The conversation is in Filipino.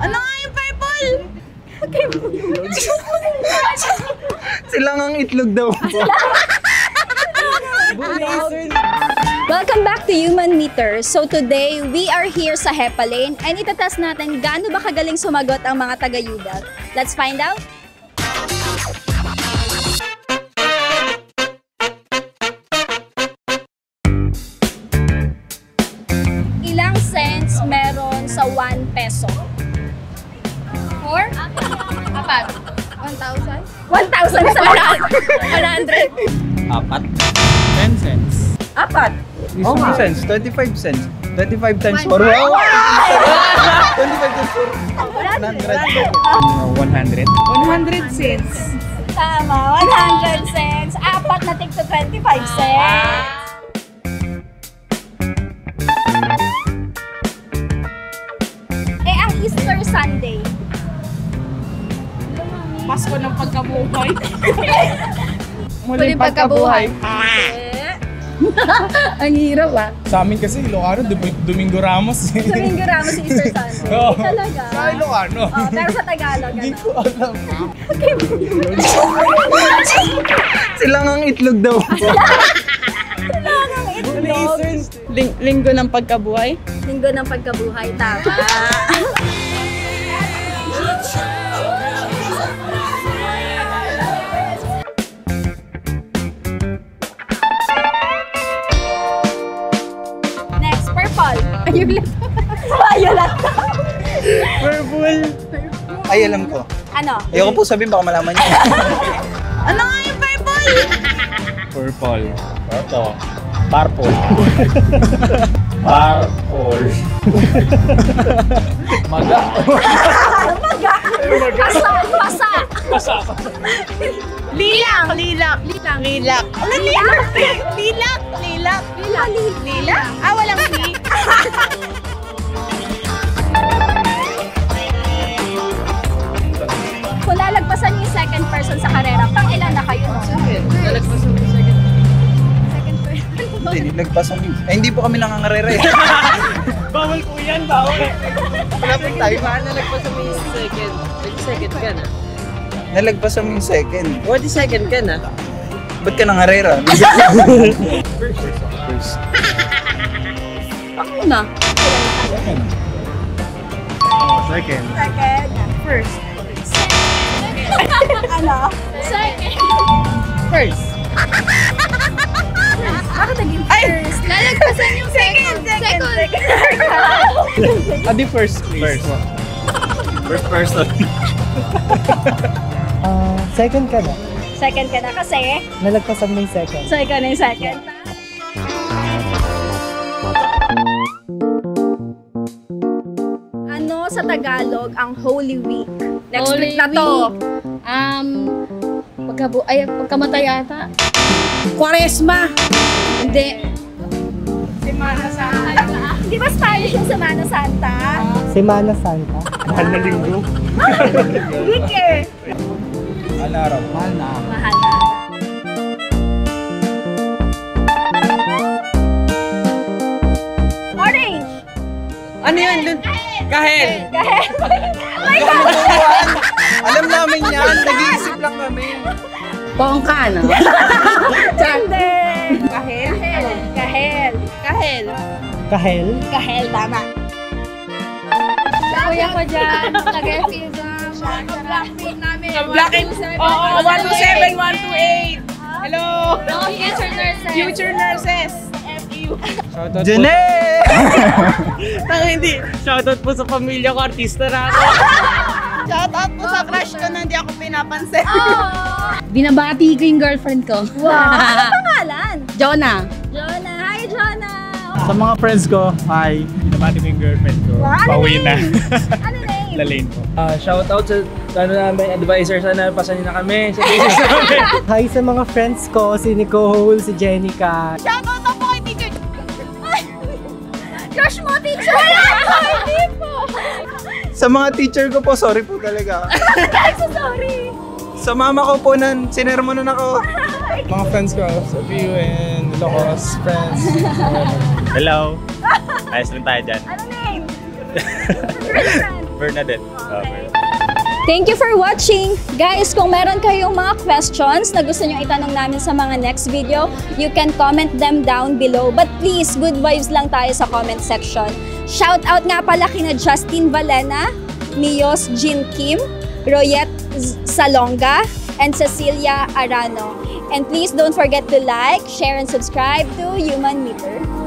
Ano nga yung purple? Silang ang itlog daw po. Welcome back to Human Meter. So today, we are here sa Hepalane and itatest natin gaano ba kagaling sumagot ang mga taga-UDAL. Let's find out! Ilang cents meron sa 1 peso? 4? Apat? 1,000? 1,000 sa 100? Apat. 10 cents. Apat. 20 cents. 25 cents. 25 times 4. 25 times 4. 100. 100 cents. Tama, 100 cents. Apat na tig to 25 cents. Eh, ang Easter Sunday. Pasko ng pagkabuhay. Muling pagkabuhay. Ang hirap ah. Sa amin kasi Ilocano, Domingo Ramos. Domingo Ramos si Easter Sunday. Oo. Talaga? Sa Ilocano. Oh, pero sa Tagalog, Hindi ano? ko alam. Silang ang itlog daw po. Ang itlog. Linggo ng pagkabuhay. Linggo ng pagkabuhay, tama. Next, purple. Violet. Violet. Purple. Ay, alam ko. Ano? Ayoko po sabihin, baka malaman niyo. Ano nga yung purple? Purple. Ito. Purple. Purple. Maga. Maga. Pasa. Pasa. Lilak. Lilak. Lilak. Lilak. Ano lilak? Lilak. Lilak. Lilak. Lilak? Ah, walang li. Kung lalagpasan niyo yung second person sa karera, pang ilan na kayo? Lalagpasan mo second. Second person. Hindi, nilagpasan niyo. Eh, hindi po kami nangangarera eh. Bawal po yan, bawal. Wala po tayo. Nalagpasan mo yung second. Second ka na. Nalagpasan mo yung second. What is second ka na? Ba't ka nangarera? First. Ako na. Second. Second. First. Ano? Second. First. Bakit naging first? Lalagpasan yung second. Second. Adi first, please. First person. Second ka na. Second ka na kasi Nalagpasan mo yung second. second na yung second. Ano sa Tagalog ang Holy Week? Next Holy week na to. Week. Pagkamatay yata. Quaresma. Hindi. Semana Santa. Di ba Spanish yung Semana Santa? Semana Santa. Mahal na linggo. Week eh. Mahal na araw. Mahal na. Mahal na. Orange. Ano yun? Kahel. Kahel. Alam namin yan. Nag-iisip lang kami. Bongka, no? Hindi. Kahel. Kahel. Kahel. Kahel. Kahel, tama. Kuya ko dyan. Nag-FISM. Blackpink namin. Blackpink. Oo, 127, 128. Hello. No, future nurses. Future nurses. FU. Shoutout Jene! Tang hindi. Shoutout po sa pamilya ko, artista na ako. Shoutout po sa crush ko na hindi ako pinapansin. Binabati ko yung girlfriend ko. Wow. Ano pangalan? Jonah. Jonah. Hi, Jonah. Sa mga friends ko, hi. Binabati ko yung girlfriend ko. Wow, ano Pauwi na. name? Ano name? Lalaine po. Shoutout sa namin advisor, sana pasanin na kami sa business namin. Hi sa mga friends ko, si Nicole, si Jenica. Shoutout na po kay teacher. Crush mo, teacher. Wala po, hindi po. Sa mga teacher ko po, sorry po talaga. I'm so sorry. Sa mama ko po, sinermonan ako. Mga friends ko, sa PU and Ilocos friends. Hello. Ayos lang tayo dyan. Ano name? Girlfriend. Bernadette. Thank you for watching! Guys, kung meron kayong mga questions na gusto nyo itanong namin sa mga next video, you can comment them down below. But please, good vibes lang tayo sa comment section. Shout out nga pala kina Justin Valena, Mios Jean Kim, Royette Salonga, and Cecilia Arano. And please don't forget to like, share, and subscribe to Human Meter.